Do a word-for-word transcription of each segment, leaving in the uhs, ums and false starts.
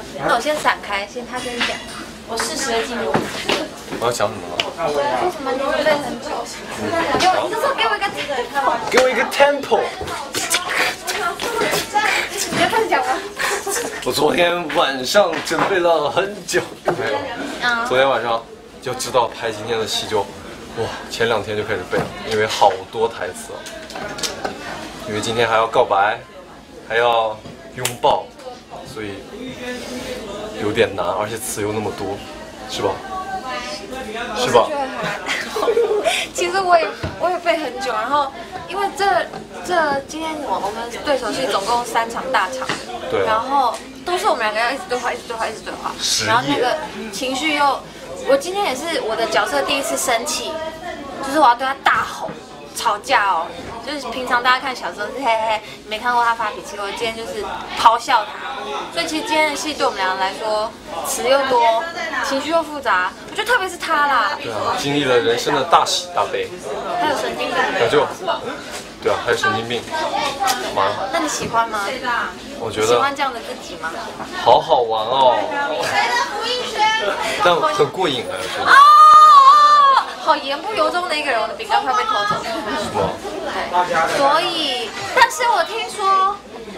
那我先闪开，先他先讲，我适时的进入。 我要讲什么了？ 为什么你准备很久？给我，你就说给我一个 tempo。 给我一个 tempo。 你要开始讲吗？ 我昨天晚上准备了很久，没有。 嗯。 昨天晚上就知道拍今天的戏就，哇，前两天就开始背了，因为好多台词啊。因为今天还要告白，还要拥抱，所以有点难，而且词又那么多，是吧？是吧？ 其实我也我也背很久，然后因为这这今天我我们对手戏总共三场大场， 对、啊， 然后都是我们两个要一直对话，一直对话，一直对话，然后那个情绪又，我今天也是我的角色第一次生气，就是我要对他大吼。吵架哦，就是平常大家看小时候是嘿嘿，没看过他发脾气，我今天就是咆哮他，所以其实今天的戏对我们两个来说，词又多，情绪又复杂，我觉得特别是他啦。 对啊，经历了人生的大喜大悲。 还有神经病。 那就，对啊，还有神经病。嘛？ 那你喜欢吗？ 我觉得。 喜欢这样的自己吗？ 好好玩哦。但很过瘾啊，我觉得。 好言不由衷的一个人，我的饼干快被偷走了。 是吗？ 对，所以，但是我听说，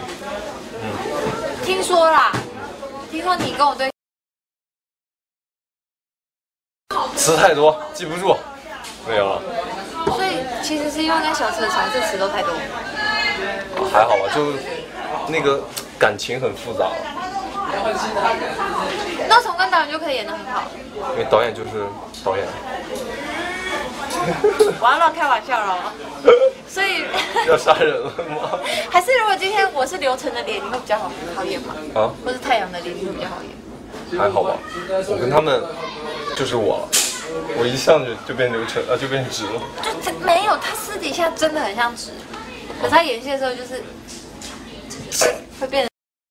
嗯，听说啦，听说你跟我对词太多，记不住，没有了。 所以其实是因为跟小池的尝试词都太多。 还好吧，就那个感情很复杂。 那从跟导演就可以演得很好。 因为导演就是导演。 我要乱开玩笑了，所以要杀人了吗？ 还是如果今天我是刘晨的脸，你会比较好好演吗？啊？或是太阳的脸，你会比较好演？ 还好吧，我跟他们就是我了，我一上去就变刘晨啊，就变直了。 就没有，他私底下真的很像直，可是他演戏的时候就是会变得。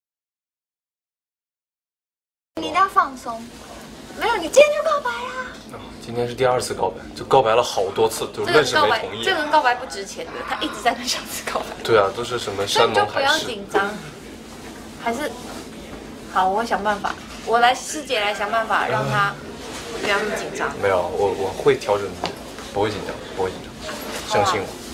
你一定要放松。没有，你今天就告白啦。 今天是第二次告白，就告白了好多次，就认识没同意。 这个告白不值钱的，他一直在跟小池告白。 对啊，都是什么山盟海誓。 就不要紧张，还是好，我会想办法，我来师姐来想办法让他不要那么紧张。 没有，我我会调整自己，不会紧张，不会紧张，相信我。